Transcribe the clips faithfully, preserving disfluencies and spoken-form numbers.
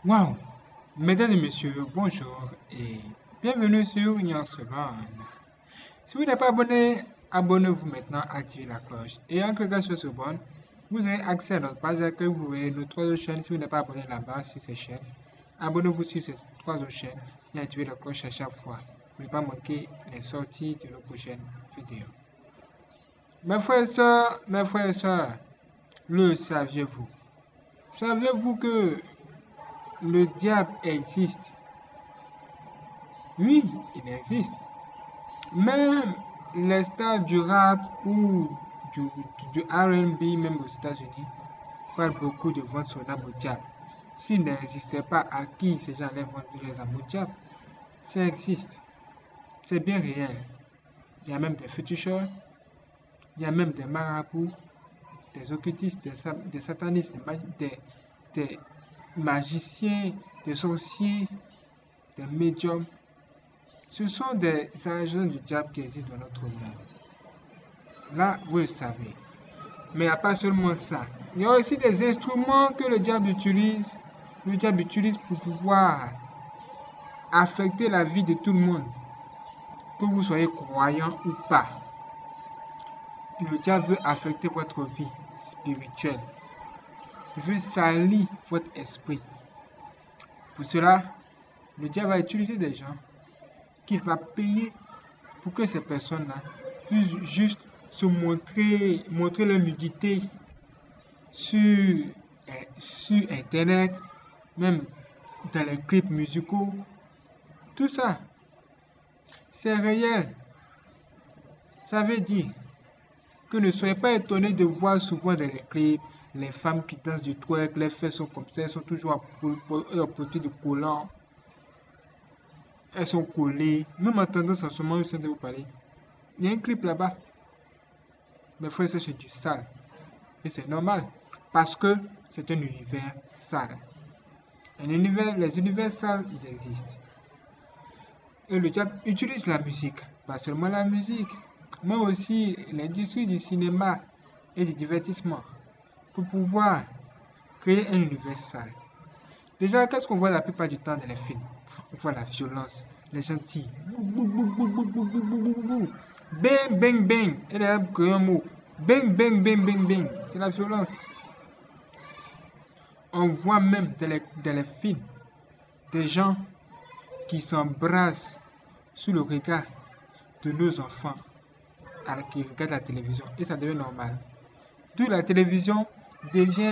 Waouh! Mesdames et messieurs, bonjour et bienvenue sur Nuance Van. Si vous n'êtes pas abonné, abonnez-vous maintenant, activez la cloche et en cliquant sur ce bouton, vous aurez accès à notre page d'accueil. Vous verrez nos trois autres chaînes. Si vous n'êtes pas abonné là-bas sur ces chaînes, abonnez-vous sur ces trois autres chaînes et activez la cloche à chaque fois pour ne pas manquer les sorties de nos prochaines vidéos. Mes frères et sœurs, mes frères et sœurs, le saviez-vous? Saviez-vous que le diable existe? Oui, il existe. Même les stars du rap ou du, du, du R and B, même aux États-Unis, parlent beaucoup de vendre son âme au diable. S'il n'existait pas, à qui ces gens allaient vendre les âmes au diable? Ça existe. C'est bien réel. Il y a même des féticheurs, il y a même des marabouts, des occultistes, des, des satanistes, des, des magiciens, des sorciers, des médiums. Ce sont des agents du diable qui existent dans notre monde. Là, vous le savez. Mais il n'y a pas seulement ça. Il y a aussi des instruments que le diable utilise. Le diable utilise pour pouvoir affecter la vie de tout le monde. Que vous soyez croyant ou pas. Le diable veut affecter votre vie spirituelle. Il veut salir votre esprit. Pour cela, le diable va utiliser des gens qu'il va payer pour que ces personnes-là puissent juste se montrer, montrer leur nudité sur, sur Internet, même dans les clips musicaux. Tout ça, c'est réel. Ça veut dire que ne soyez pas étonnés de voir souvent dans les clips les femmes qui dansent du twerk, les fesses sont comme ça, elles sont toujours à portée de collants. Elles sont collées. Même en tendance en ce moment, je suis de vous parler. Il y a un clip là-bas. Mais frère, ça c'est du sale. Et c'est normal. Parce que c'est un univers sale. Un univers, les univers sales, ils existent. Et le diable utilise la musique. Pas seulement la musique, mais aussi l'industrie du cinéma et du divertissement. Pour pouvoir créer un univers sale. Déjà, qu'est-ce qu'on voit la plupart du temps dans les films? On voit la violence, les gentils. Bang, bang, bang. Et là, un mot. Bang, bang, bang, bang, bang. C'est la violence. On voit même dans les, dans les films des gens qui s'embrassent sous le regard de nos enfants qui regardent la télévision. Et ça devient normal. D'où la télévision devient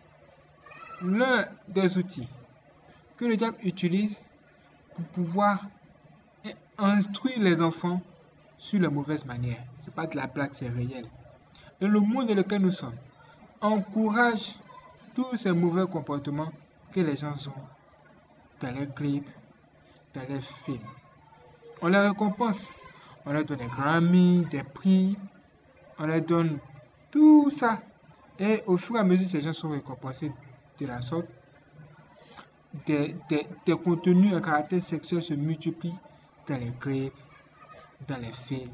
l'un des outils que le diable utilise pour pouvoir instruire les enfants sur la mauvaise manière. Ce n'est pas de la blague, c'est réel. Et le monde dans lequel nous sommes encourage tous ces mauvais comportements que les gens ont dans les clips, dans les films. On les récompense. On leur donne des Grammy, des prix. On leur donne tout ça. Et au fur et à mesure, ces gens sont récompensés de la sorte. Des, des, des contenus à caractère sexuel se multiplient dans les clips, dans les films.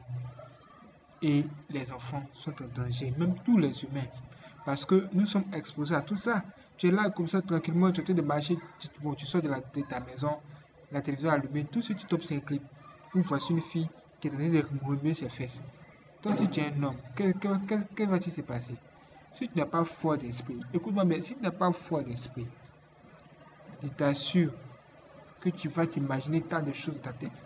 Et les enfants sont en danger, même tous les humains. Parce que nous sommes exposés à tout ça. Tu es là comme ça tranquillement, tu es en train de marcher, tu, bon, tu sors de, la, de ta maison, la télévision allumée, tout ce que tu topes c'est un clip. Ou voici une fille qui est en train de remuer ses fesses. Toi si tu es un homme, que, que, que, que va-t-il se passer? Si tu n'as pas foi d'esprit, écoute-moi, mais si tu n'as pas foi d'esprit, je t'assure que tu vas t'imaginer tant de choses dans ta tête.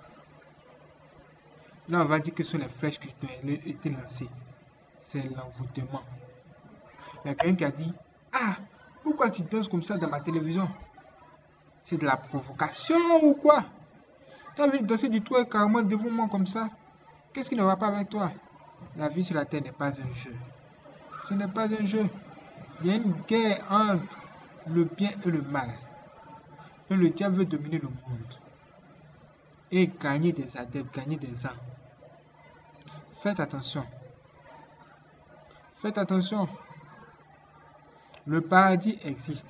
Là, on va dire que ce sont les flèches qui ont été lancées. C'est l'envoûtement. Il y a quelqu'un qui a dit, ah, pourquoi tu danses comme ça dans ma télévision? C'est de la provocation ou quoi? Tu as envie de danser du toit carrément devant moi comme ça? Qu'est-ce qui ne va pas avec toi? La vie sur la terre n'est pas un jeu. Ce n'est pas un jeu. Il y a une guerre entre le bien et le mal. Et le diable veut dominer le monde. Et gagner des adeptes, gagner des âmes. Faites attention. Faites attention. Le paradis existe.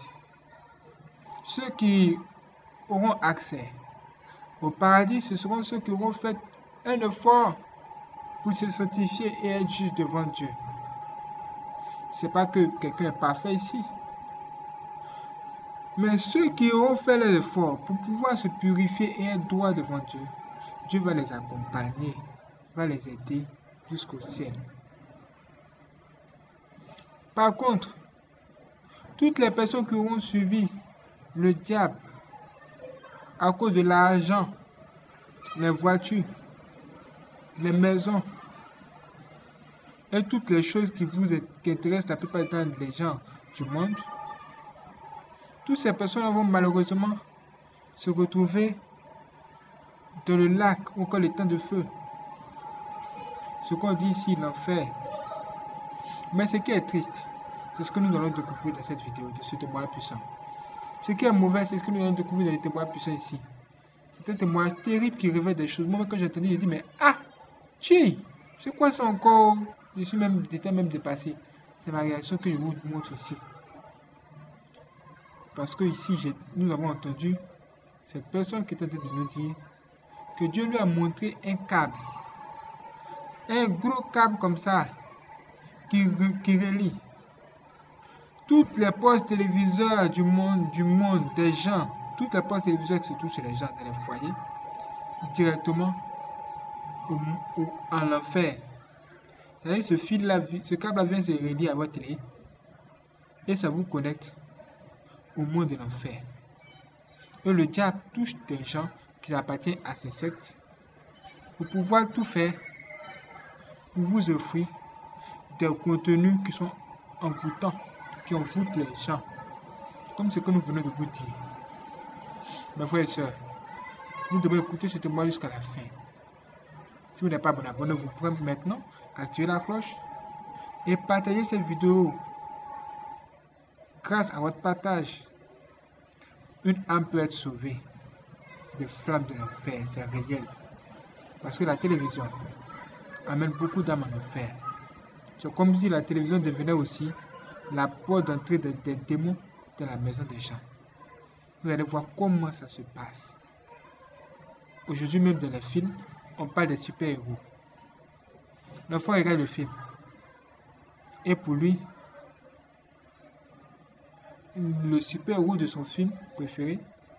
Ceux qui auront accès au paradis, ce seront ceux qui auront fait un effort pour se sanctifier et être juste devant Dieu. Ce n'est pas que quelqu'un est parfait ici. Mais ceux qui auront fait l'effort pour pouvoir se purifier et être droits devant Dieu, Dieu va les accompagner, va les aider jusqu'au ciel. Par contre, toutes les personnes qui auront suivi le diable à cause de l'argent, les voitures, les maisons et toutes les choses qui vous qui intéressent la plupart du temps les gens du monde, toutes ces personnes vont malheureusement se retrouver dans le lac ou encore les temps de feu. Ce qu'on dit ici, l'enfer. Mais ce qui est triste, c'est ce que nous allons découvrir dans cette vidéo, de ce témoignage puissant. Ce qui est mauvais, c'est ce que nous allons découvrir dans les témoignages puissants ici. C'est un témoignage terrible qui révèle des choses. Moi, quand j'ai entendu, j'ai dit, mais ah, chi, c'est quoi ça encore? Je suis même, j'étais même dépassé. C'est ma réaction que je vous montre ici. Parce que ici, nous avons entendu cette personne qui est en train de nous dire que Dieu lui a montré un câble. Un gros câble comme ça, qui, qui relie toutes les postes téléviseurs du monde, du monde, des gens, toutes les postes téléviseurs qui se trouvent chez les gens dans les foyers, directement au, au, en enfer. C'est-à-dire ce fil-là, ce câble-là vient se relier à votre télé et ça vous connecte au monde de l'enfer. Et le diable touche des gens qui appartiennent à ces sectes pour pouvoir tout faire pour vous offrir des contenus qui sont envoûtants, qui envoûtent les gens, comme ce que nous venons de vous dire. Mes frères et sœurs, vous devez écouter ce témoignage jusqu'à la fin. Si vous n'êtes pas abonné, abonnez-vous maintenant, activez la cloche et partagez cette vidéo. Grâce à votre partage, une âme peut être sauvée des flammes de l'enfer, c'est réel. Parce que la télévision amène beaucoup d'âmes en enfer. C'est comme si la télévision devenait aussi la porte d'entrée des, des démons dans la maison des gens. Vous allez voir comment ça se passe. Aujourd'hui même dans les films, on parle des super-héros. L'enfant regarde le film. Et pour lui, le super-héros de son film préféré,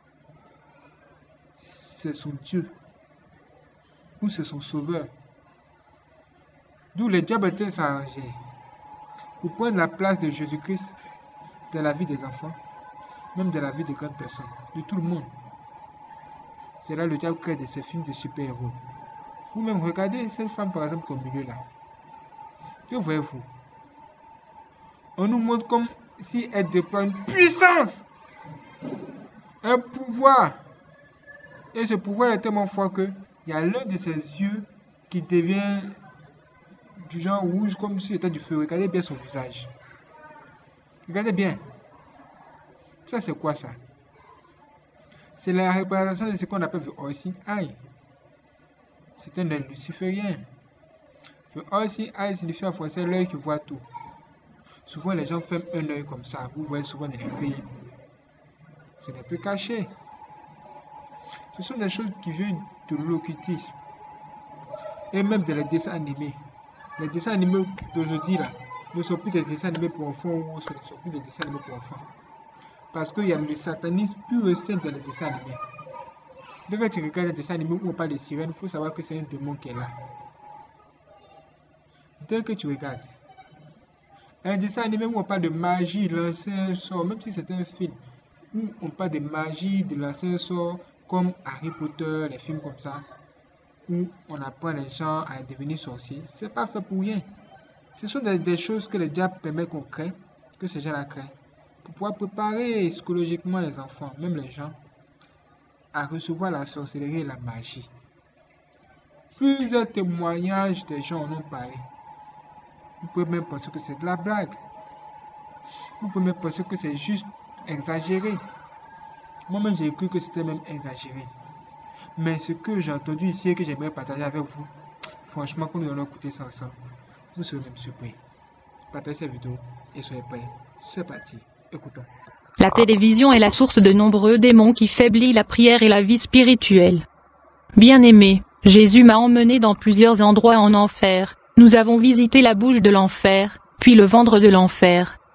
c'est son Dieu. Ou c'est son sauveur. D'où le diable était s'arranger pour prendre la place de Jésus-Christ dans la vie des enfants, même dans la vie des grandes personnes, de tout le monde. C'est là le diable crée de ces films de super-héros. Vous-même regardez cette femme par exemple au milieu là. Que voyez-vous? On nous montre comme si elle déploie une puissance, un pouvoir. Et ce pouvoir est tellement fort que il y a l'un de ses yeux qui devient du genre rouge comme si c'était du feu. Regardez bien son visage. Regardez bien. Ça c'est quoi ça? C'est la représentation de ce qu'on appelle aussi aïe. C'est un œil luciférien. Aussi aïe signifie en français l'œil qui voit tout. Souvent les gens ferment un œil comme ça. Vous voyez souvent dans les pays. Ce n'est plus caché. Ce sont des choses qui viennent de l'occultisme. Et même de les dessins animés. Les dessins animés d'aujourd'hui là ne sont plus des dessins animés pour enfants ou ce ne sont plus des dessins animés pour enfants. Parce qu'il y a le satanisme pur et simple dans les dessins animés. Donc quand tu regardes un dessin animé où on parle de sirènes, il faut savoir que c'est un démon qui est là. Dès que tu regardes un dessin animé où on parle de magie, l'ancien sort, même si c'est un film où on parle de magie, de l'ancien sort, comme Harry Potter, les films comme ça, où on apprend les gens à devenir sorciers, c'est pas fait pour rien. Ce sont des, des choses que le diable permet qu'on crée, que ces gens-là créent, pour pouvoir préparer psychologiquement les enfants, même les gens, à recevoir la sorcellerie et la magie. Plusieurs témoignages des gens en ont parlé. Vous pouvez même penser que c'est de la blague. Vous pouvez même penser que c'est juste exagéré. Moi-même, j'ai cru que c'était même exagéré. Mais ce que j'ai entendu ici et que j'aimerais partager avec vous, franchement, quand nous allons écouter ça ensemble, vous serez même surpris. Partagez cette vidéo et soyez prêts. C'est parti. Écoutons. La télévision est la source de nombreux démons qui faiblit la prière et la vie spirituelle. Bien-aimé, Jésus m'a emmené dans plusieurs endroits en enfer. Nous avons visité la bouche de l'enfer, puis le ventre de l'enfer,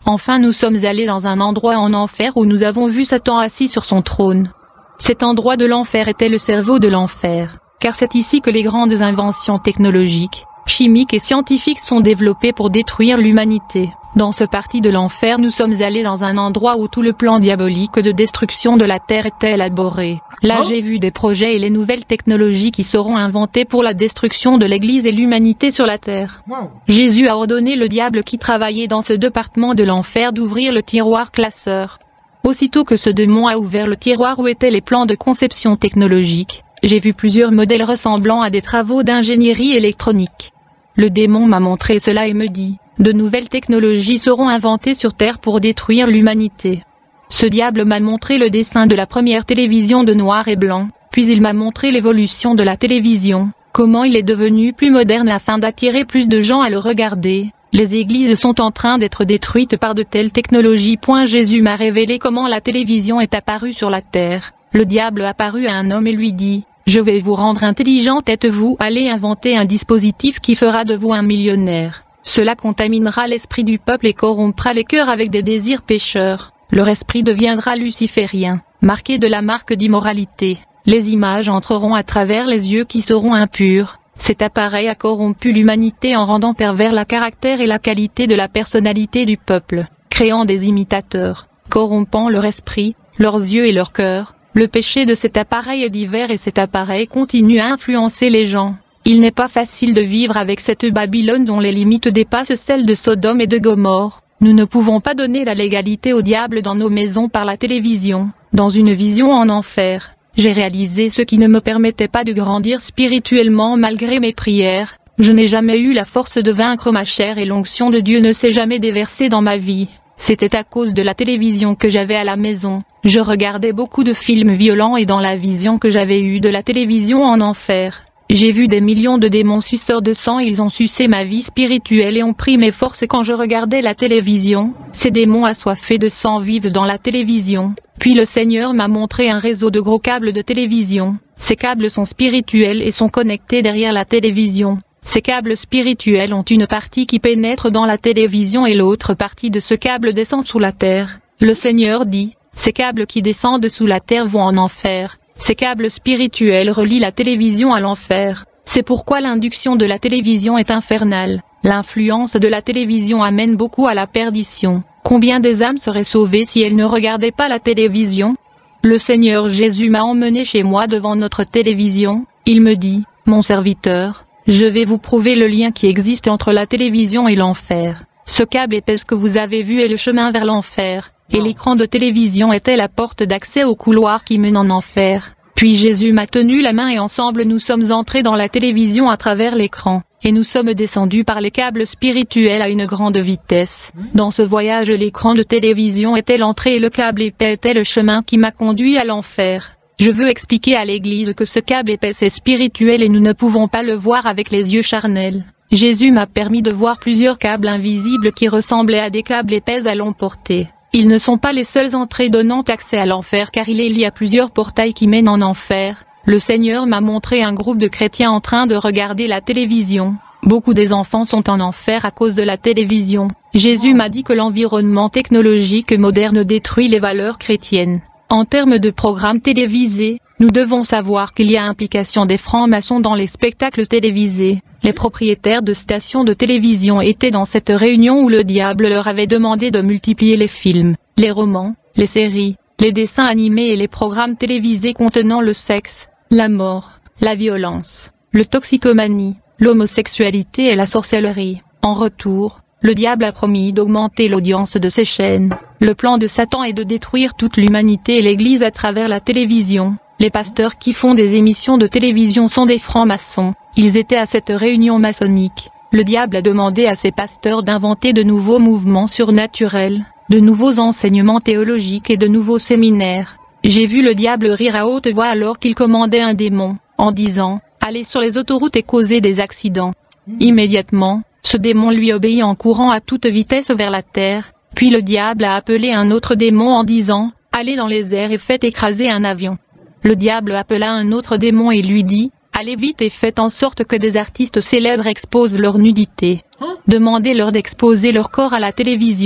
Enfin nous sommes allés dans un endroit en enfer où nous avons vu Satan assis sur son trône. Cet endroit de l'enfer était le cerveau de l'enfer, car c'est ici que les grandes inventions technologiques, chimiques et scientifiques sont développées pour détruire l'humanité. Dans ce parti de l'enfer nous sommes allés dans un endroit où tout le plan diabolique de destruction de la terre était élaboré. Là Oh. j'ai vu des projets et les nouvelles technologies qui seront inventées pour la destruction de l'église et l'humanité sur la terre. Wow. Jésus a ordonné le diable qui travaillait dans ce département de l'enfer d'ouvrir le tiroir classeur. Aussitôt que ce démon a ouvert le tiroir où étaient les plans de conception technologique, j'ai vu plusieurs modèles ressemblant à des travaux d'ingénierie électronique. Le démon m'a montré cela et me dit, de nouvelles technologies seront inventées sur Terre pour détruire l'humanité. Ce diable m'a montré le dessin de la première télévision de noir et blanc, puis il m'a montré l'évolution de la télévision, comment il est devenu plus moderne afin d'attirer plus de gens à le regarder. Les églises sont en train d'être détruites par de telles technologies. Jésus m'a révélé comment la télévision est apparue sur la terre. Le diable apparut à un homme et lui dit, « Je vais vous rendre intelligent, êtes-vous allez inventer un dispositif qui fera de vous un millionnaire. Cela contaminera l'esprit du peuple et corrompra les cœurs avec des désirs pécheurs. Leur esprit deviendra luciférien, marqué de la marque d'immoralité. Les images entreront à travers les yeux qui seront impurs. Cet appareil a corrompu l'humanité en rendant pervers la caractère et la qualité de la personnalité du peuple, créant des imitateurs, corrompant leur esprit, leurs yeux et leur cœur. Le péché de cet appareil est divers et cet appareil continue à influencer les gens. Il n'est pas facile de vivre avec cette Babylone dont les limites dépassent celles de Sodome et de Gomorrhe. Nous ne pouvons pas donner la légalité au diable dans nos maisons par la télévision, dans une vision en enfer. J'ai réalisé ce qui ne me permettait pas de grandir spirituellement malgré mes prières. Je n'ai jamais eu la force de vaincre ma chair et l'onction de Dieu ne s'est jamais déversée dans ma vie. C'était à cause de la télévision que j'avais à la maison. Je regardais beaucoup de films violents et dans la vision que j'avais eue de la télévision en enfer, j'ai vu des millions de démons suceurs de sang. Ils ont sucé ma vie spirituelle et ont pris mes forces quand je regardais la télévision. Ces démons assoiffés de sang vivent dans la télévision. Puis le Seigneur m'a montré un réseau de gros câbles de télévision. Ces câbles sont spirituels et sont connectés derrière la télévision. Ces câbles spirituels ont une partie qui pénètre dans la télévision et l'autre partie de ce câble descend sous la terre. Le Seigneur dit, ces câbles qui descendent sous la terre vont en enfer. Ces câbles spirituels relient la télévision à l'enfer. C'est pourquoi l'induction de la télévision est infernale. L'influence de la télévision amène beaucoup à la perdition. Combien des âmes seraient sauvées si elles ne regardaient pas la télévision? Le Seigneur Jésus m'a emmené chez moi devant notre télévision. Il me dit, mon serviteur, je vais vous prouver le lien qui existe entre la télévision et l'enfer. Ce câble épais que vous avez vu est le chemin vers l'enfer, et l'écran de télévision était la porte d'accès au couloir qui mène en enfer. Puis Jésus m'a tenu la main et ensemble nous sommes entrés dans la télévision à travers l'écran, et nous sommes descendus par les câbles spirituels à une grande vitesse. Dans ce voyage l'écran de télévision était l'entrée et le câble épais était le chemin qui m'a conduit à l'enfer. Je veux expliquer à l'Église que ce câble épais est spirituel et nous ne pouvons pas le voir avec les yeux charnels. Jésus m'a permis de voir plusieurs câbles invisibles qui ressemblaient à des câbles épais à longue portée. Ils ne sont pas les seules entrées donnant accès à l'enfer car il y a plusieurs portails qui mènent en enfer. Le Seigneur m'a montré un groupe de chrétiens en train de regarder la télévision. Beaucoup des enfants sont en enfer à cause de la télévision. Jésus m'a dit que l'environnement technologique moderne détruit les valeurs chrétiennes. En termes de programmes télévisés, nous devons savoir qu'il y a implication des francs-maçons dans les spectacles télévisés. Les propriétaires de stations de télévision étaient dans cette réunion où le diable leur avait demandé de multiplier les films, les romans, les séries, les dessins animés et les programmes télévisés contenant le sexe, la mort, la violence, le toxicomanie, l'homosexualité et la sorcellerie. En retour, le diable a promis d'augmenter l'audience de ces chaînes. Le plan de Satan est de détruire toute l'humanité et l'Église à travers la télévision. Les pasteurs qui font des émissions de télévision sont des francs-maçons. Ils étaient à cette réunion maçonnique. Le diable a demandé à ses pasteurs d'inventer de nouveaux mouvements surnaturels, de nouveaux enseignements théologiques et de nouveaux séminaires. J'ai vu le diable rire à haute voix alors qu'il commandait un démon, en disant « Allez sur les autoroutes et causez des accidents ». Immédiatement, ce démon lui obéit en courant à toute vitesse vers la terre, puis le diable a appelé un autre démon en disant « Allez dans les airs et faites écraser un avion ». Le diable appela un autre démon et lui dit « Allez vite et faites en sorte que des artistes célèbres exposent leur nudité. Demandez-leur d'exposer leur corps à la télévision.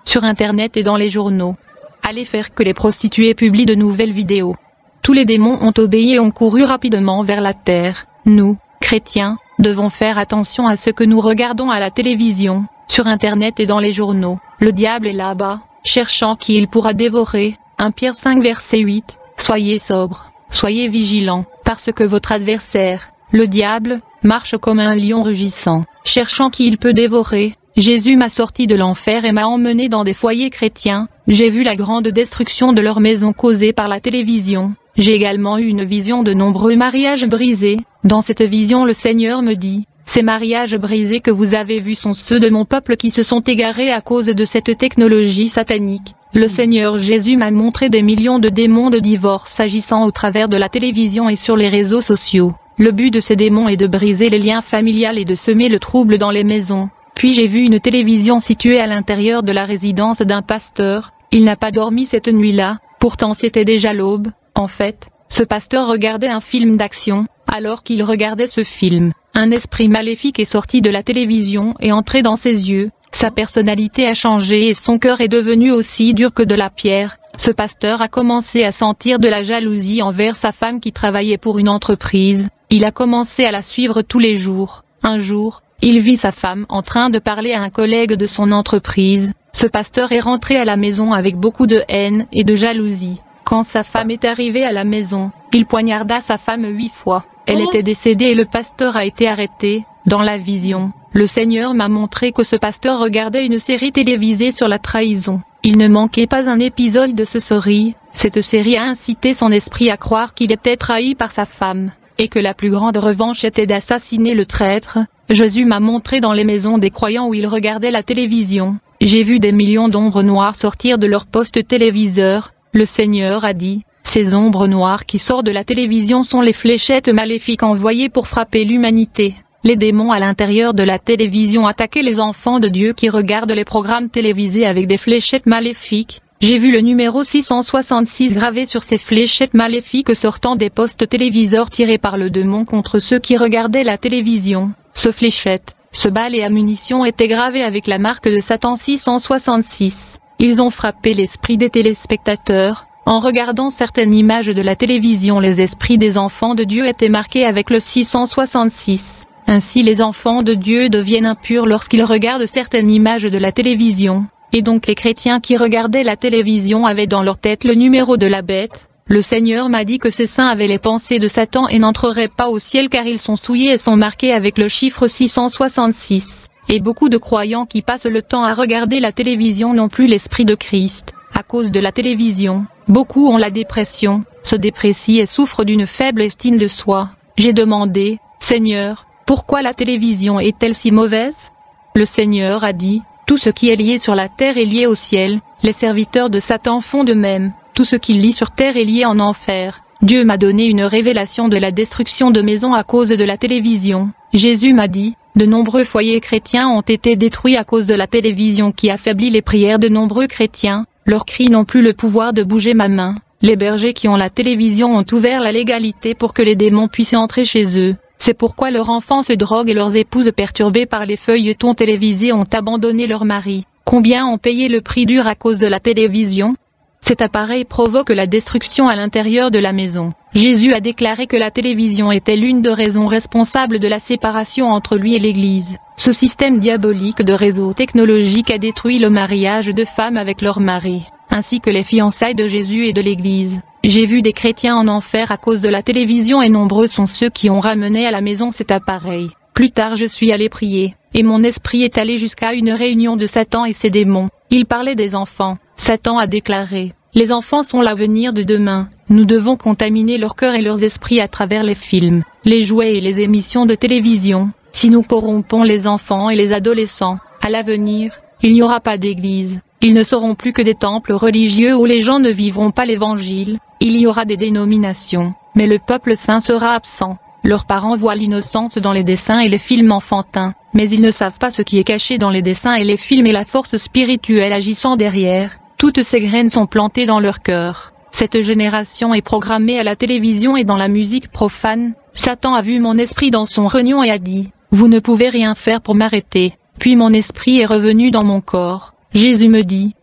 sur Internet et dans les journaux. Allez faire que les prostituées publient de nouvelles vidéos. Tous les démons ont obéi et ont couru rapidement vers la terre. Nous, chrétiens, devons faire attention à ce que nous regardons à la télévision, sur Internet et dans les journaux. Le diable est là-bas, cherchant qui il pourra dévorer. un Pierre cinq verset huit. Soyez sobres, soyez vigilants, parce que votre adversaire, le diable, marche comme un lion rugissant, cherchant qui il peut dévorer. Jésus m'a sorti de l'enfer et m'a emmené dans des foyers chrétiens. J'ai vu la grande destruction de leurs maisons causée par la télévision. J'ai également eu une vision de nombreux mariages brisés. Dans cette vision, le Seigneur me dit, ces mariages brisés que vous avez vus sont ceux de mon peuple qui se sont égarés à cause de cette technologie satanique. Le Seigneur Jésus m'a montré des millions de démons de divorce agissant au travers de la télévision et sur les réseaux sociaux. Le but de ces démons est de briser les liens familiaux et de semer le trouble dans les maisons. Puis j'ai vu une télévision située à l'intérieur de la résidence d'un pasteur. Il n'a pas dormi cette nuit-là, pourtant c'était déjà l'aube. En fait, ce pasteur regardait un film d'action. Alors qu'il regardait ce film, un esprit maléfique est sorti de la télévision et entré dans ses yeux. Sa personnalité a changé et son cœur est devenu aussi dur que de la pierre. Ce pasteur a commencé à sentir de la jalousie envers sa femme qui travaillait pour une entreprise. Il a commencé à la suivre tous les jours. Un jour, il vit sa femme en train de parler à un collègue de son entreprise. Ce pasteur est rentré à la maison avec beaucoup de haine et de jalousie. Quand sa femme est arrivée à la maison, il poignarda sa femme huit fois. Elle était décédée et le pasteur a été arrêté. Dans la vision, le Seigneur m'a montré que ce pasteur regardait une série télévisée sur la trahison. Il ne manquait pas un épisode de ce série. Cette série a incité son esprit à croire qu'il était trahi par sa femme, et que la plus grande revanche était d'assassiner le traître. Jésus m'a montré dans les maisons des croyants où ils regardaient la télévision. J'ai vu des millions d'ombres noires sortir de leur poste téléviseur. Le Seigneur a dit, ces ombres noires qui sortent de la télévision sont les fléchettes maléfiques envoyées pour frapper l'humanité. Les démons à l'intérieur de la télévision attaquaient les enfants de Dieu qui regardent les programmes télévisés avec des fléchettes maléfiques. J'ai vu le numéro six cent soixante-six gravé sur ces fléchettes maléfiques sortant des postes téléviseurs tirés par le démon contre ceux qui regardaient la télévision. Ce fléchette, ce balle et ammunition étaient gravés avec la marque de Satan six cent soixante-six. Ils ont frappé l'esprit des téléspectateurs. En regardant certaines images de la télévision, les esprits des enfants de Dieu étaient marqués avec le six cent soixante-six. Ainsi les enfants de Dieu deviennent impurs lorsqu'ils regardent certaines images de la télévision. Et donc les chrétiens qui regardaient la télévision avaient dans leur tête le numéro de la bête. Le Seigneur m'a dit que ces saints avaient les pensées de Satan et n'entreraient pas au ciel car ils sont souillés et sont marqués avec le chiffre six cent soixante-six. Et beaucoup de croyants qui passent le temps à regarder la télévision n'ont plus l'esprit de Christ. À cause de la télévision, beaucoup ont la dépression, se déprécient et souffrent d'une faible estime de soi. J'ai demandé, Seigneur, pourquoi la télévision est-elle si mauvaise? Le Seigneur a dit, tout ce qui est lié sur la terre est lié au ciel. Les serviteurs de Satan font de même. Tout ce qu'il lit sur terre est lié en enfer. Dieu m'a donné une révélation de la destruction de maisons à cause de la télévision. Jésus m'a dit, de nombreux foyers chrétiens ont été détruits à cause de la télévision qui affaiblit les prières de nombreux chrétiens. Leurs cris n'ont plus le pouvoir de bouger ma main. Les bergers qui ont la télévision ont ouvert la légalité pour que les démons puissent entrer chez eux. C'est pourquoi leurs enfants se droguent et leurs épouses perturbées par les feuilletons télévisés ont abandonné leur mari. Combien ont payé le prix dur à cause de la télévision? Cet appareil provoque la destruction à l'intérieur de la maison. Jésus a déclaré que la télévision était l'une des raisons responsables de la séparation entre lui et l'Église. Ce système diabolique de réseau technologique a détruit le mariage de femmes avec leur mari, ainsi que les fiançailles de Jésus et de l'Église. J'ai vu des chrétiens en enfer à cause de la télévision et nombreux sont ceux qui ont ramené à la maison cet appareil. Plus tard je suis allé prier, et mon esprit est allé jusqu'à une réunion de Satan et ses démons. Il parlait des enfants. Satan a déclaré, les enfants sont l'avenir de demain. Nous devons contaminer leur cœur et leurs esprits à travers les films, les jouets et les émissions de télévision. Si nous corrompons les enfants et les adolescents, à l'avenir, il n'y aura pas d'église. Ils ne seront plus que des temples religieux où les gens ne vivront pas l'évangile. Il y aura des dénominations, mais le peuple saint sera absent. Leurs parents voient l'innocence dans les dessins et les films enfantins, mais ils ne savent pas ce qui est caché dans les dessins et les films et la force spirituelle agissant derrière. Toutes ces graines sont plantées dans leur cœur. Cette génération est programmée à la télévision et dans la musique profane. Satan a vu mon esprit dans son rognon et a dit, « Vous ne pouvez rien faire pour m'arrêter. » Puis mon esprit est revenu dans mon corps. Jésus me dit,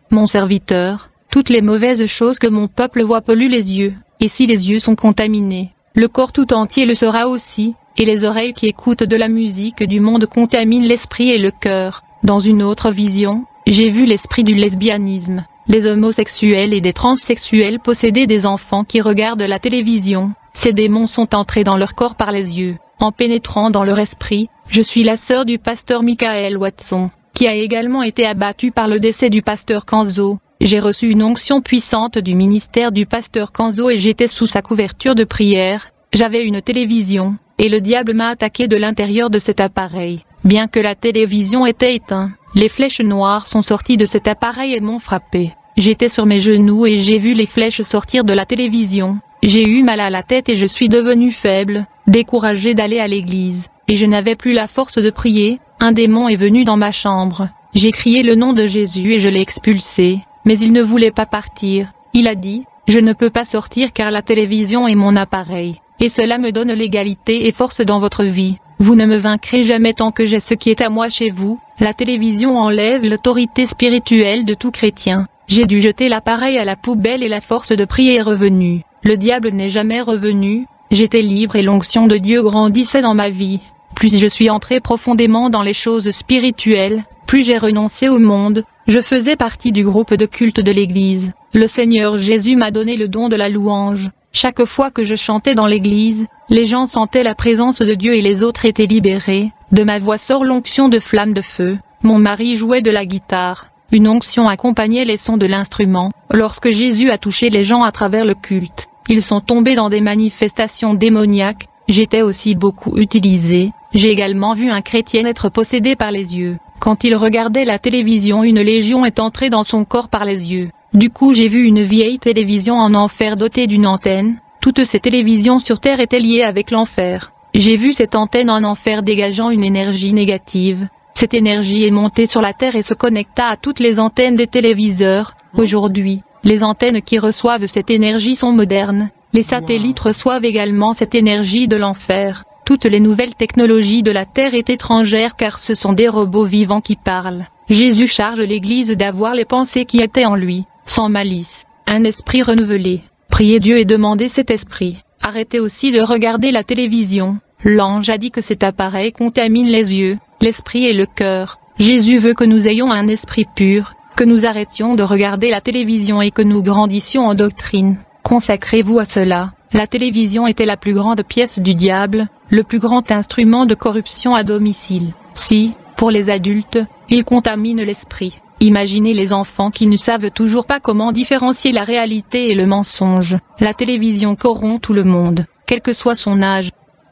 mon serviteur, toutes les mauvaises choses que mon peuple voit polluent les yeux, et si les yeux sont contaminés, le corps tout entier le sera aussi, et les oreilles qui écoutent de la musique du monde contaminent l'esprit et le cœur. Dans une autre vision, j'ai vu l'esprit du lesbianisme, les homosexuels et des transsexuels posséder des enfants qui regardent la télévision. Ces démons sont entrés dans leur corps par les yeux, en pénétrant dans leur esprit. Je suis la sœur du pasteur Michael Watson, qui a également été abattu par le décès du pasteur Kanzo. J'ai reçu une onction puissante du ministère du pasteur Kanzo et j'étais sous sa couverture de prière. J'avais une télévision, et le diable m'a attaqué de l'intérieur de cet appareil. Bien que la télévision était éteinte, les flèches noires sont sorties de cet appareil et m'ont frappé. J'étais sur mes genoux et j'ai vu les flèches sortir de la télévision. J'ai eu mal à la tête et je suis devenu faible, découragé d'aller à l'église, et je n'avais plus la force de prier. Un démon est venu dans ma chambre. J'ai crié le nom de Jésus et je l'ai expulsé, mais il ne voulait pas partir. Il a dit, « Je ne peux pas sortir car la télévision est mon appareil, et cela me donne l'égalité et force dans votre vie. Vous ne me vaincrez jamais tant que j'ai ce qui est à moi chez vous. » La télévision enlève l'autorité spirituelle de tout chrétien. J'ai dû jeter l'appareil à la poubelle et la force de prier est revenue. Le diable n'est jamais revenu. J'étais libre et l'onction de Dieu grandissait dans ma vie. Plus je suis entré profondément dans les choses spirituelles, plus j'ai renoncé au monde. Je faisais partie du groupe de culte de l'église. Le Seigneur Jésus m'a donné le don de la louange. Chaque fois que je chantais dans l'église, les gens sentaient la présence de Dieu et les autres étaient libérés. De ma voix sort l'onction de flamme de feu. Mon mari jouait de la guitare. Une onction accompagnait les sons de l'instrument. Lorsque Jésus a touché les gens à travers le culte, ils sont tombés dans des manifestations démoniaques. J'étais aussi beaucoup utilisé. J'ai également vu un chrétien être possédé par les yeux. Quand il regardait la télévision, une légion est entrée dans son corps par les yeux. Du coup, j'ai vu une vieille télévision en enfer dotée d'une antenne. Toutes ces télévisions sur Terre étaient liées avec l'enfer. J'ai vu cette antenne en enfer dégageant une énergie négative. Cette énergie est montée sur la Terre et se connecta à toutes les antennes des téléviseurs. Aujourd'hui, les antennes qui reçoivent cette énergie sont modernes. Les satellites reçoivent également cette énergie de l'enfer. Toutes les nouvelles technologies de la Terre est étrangère car ce sont des robots vivants qui parlent. Jésus charge l'Église d'avoir les pensées qui étaient en lui, sans malice, un esprit renouvelé. Priez Dieu et demandez cet esprit. Arrêtez aussi de regarder la télévision. L'ange a dit que cet appareil contamine les yeux, l'esprit et le cœur. Jésus veut que nous ayons un esprit pur, que nous arrêtions de regarder la télévision et que nous grandissions en doctrine. Consacrez-vous à cela. La télévision était la plus grande pièce du diable, le plus grand instrument de corruption à domicile. Si, pour les adultes, il contamine l'esprit, imaginez les enfants qui ne savent toujours pas comment différencier la réalité et le mensonge. La télévision corrompt tout le monde, quel que soit son âge.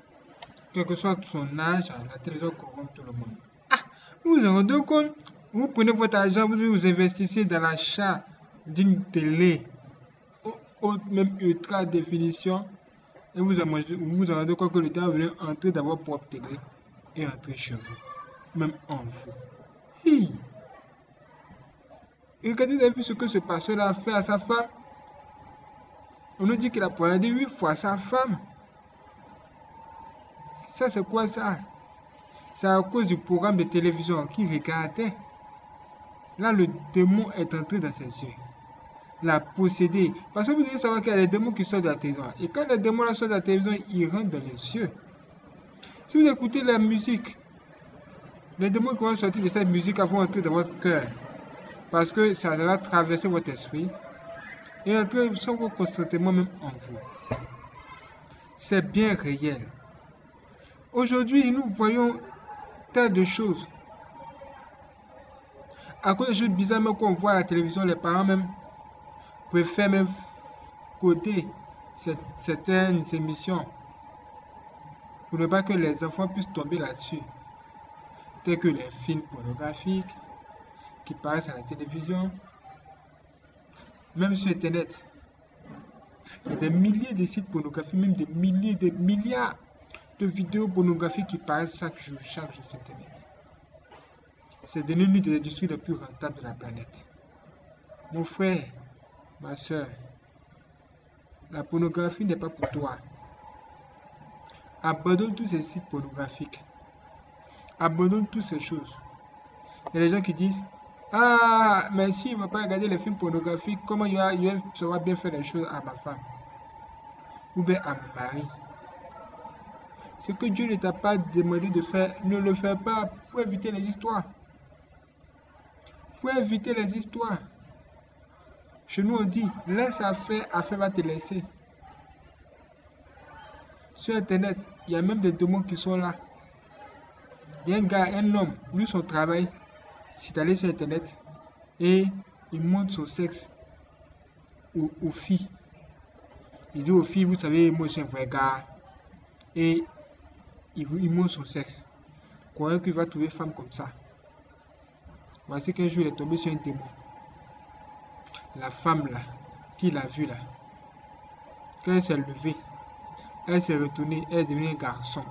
Quel que soit son âge, la télévision corrompt tout le monde. Ah, vous vous rendez compte? Vous prenez votre argent, vous vous investissez dans l'achat d'une télé, haute, même ultra définition, et vous vous vous rendez compte que le temps vient entrer dans votre propre télé et entrer chez vous, même en vous. Hi. Et quand vous avez vu ce que ce pasteur a fait à sa femme, on nous dit qu'il a poignardé huit fois sa femme. Ça, c'est quoi ça? C'est à cause du programme de télévision qu'il regardait. Là, le démon est entré dans ses yeux. L'a possédé. Parce que vous devez savoir qu'il y a des démons qui sortent de la télévision. Et quand les démons sortent de la télévision, ils rentrent dans les yeux. Si vous écoutez la musique, les démons qui vont sortir de cette musique vont entrer dans votre cœur. Parce que ça va traverser votre esprit. Et entrer sans vos consentement même en vous. C'est bien réel. Aujourd'hui, nous voyons tas de choses. À cause des choses bizarres même qu'on voit à la télévision, les parents même préfèrent même coder certaines émissions pour ne pas que les enfants puissent tomber là-dessus. Tels que les films pornographiques qui passent à la télévision, même sur Internet. Il y a des milliers de sites pornographiques, même des milliers, des milliards de vidéos pornographiques qui passent chaque jour, chaque jour sur Internet. C'est devenu l'une des industries les plus rentables de la planète. Mon frère, ma soeur, la pornographie n'est pas pour toi. Abandonne tous ces sites pornographiques. Abandonne toutes ces choses. Il y a des gens qui disent, Ah, mais s'il ne va pas regarder les films pornographiques, comment il va, il va savoir bien faire les choses à ma femme ou bien à mon mari? Ce que Dieu ne t'a pas demandé de faire, ne le fais pas. Il faut éviter les histoires. Il faut éviter les histoires. Chez nous, on dit, laisse affaire, affaire va te laisser. Sur Internet, il y a même des démons qui sont là. Il y a un gars, un homme, lui, son travail, c'est d'aller sur Internet et il montre son sexe aux, aux filles. Il dit aux filles, vous savez, moi, je suis un vrai gars. Et il, il montre son sexe. Croyant qu'il va trouver femme comme ça. Voici qu'un jour, il est tombé sur un démon. La femme, là, qu'il a vu, là, quand elle s'est levée, elle s'est retournée, elle est devenue un garçon.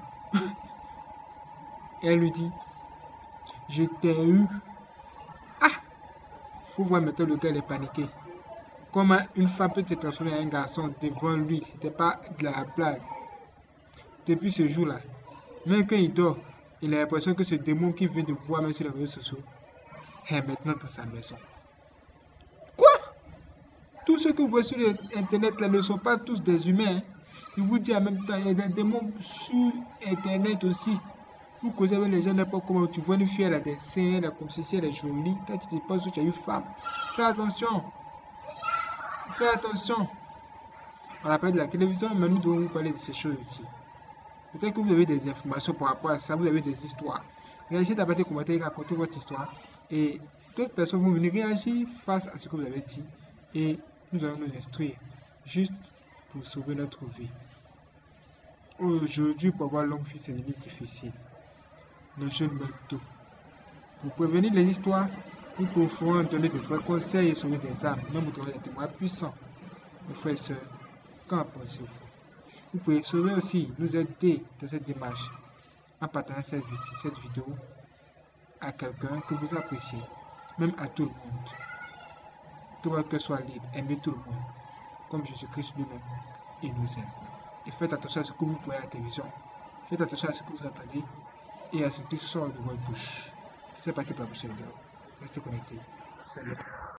Elle lui dit, je t'ai eu. Ah! Faut voir maintenant le gars, il est paniqué. Comment une femme peut se transformer en un garçon devant lui? C'était pas de la blague. Depuis ce jour-là, même quand il dort, il a l'impression que ce démon qu'il vient de voir même sur les réseaux sociaux est maintenant dans sa maison. Quoi? Tous ceux que vous voyez sur Internet là ne sont pas tous des humains. Hein. Je vous dis en même temps, il y a des démons sur Internet aussi. Vous causez avec les gens n'importe comment. Tu vois une fille, elle a des seins, elle a comme si elle est jolie. Quand tu te penses que tu as une femme, fais attention. Fais attention. On appelle de la télévision, mais nous devons vous parler de ces choses ici. Peut-être que vous avez des informations par rapport à ça, vous avez des histoires. Réagissez d'abord des commentaires et racontez votre histoire. Et d'autres personnes vont venir réagir face à ce que vous avez dit. Et nous allons nous instruire, juste pour sauver notre vie. Aujourd'hui, pour avoir longue vie, c'est limite difficile. Les jeunes meurent tôt. Pour prévenir les histoires, nous pouvons donner de vrais conseils et sauver des âmes, même au travers des témoins puissants. Mes frères et sœurs, qu'en pensez-vous? Vous pouvez sauver aussi, nous aider dans cette démarche en partageant cette, cette vidéo à quelqu'un que vous appréciez, même à tout le monde. Que votre cœur soit libre, aimez tout le monde, comme Jésus-Christ lui-même, il nous aime. Et faites attention à ce que vous voyez à la télévision. Faites attention à ce que vous entendez et à ce qui sort de votre bouche. C'est parti pour la prochaine vidéo. Restez connectés. Salut.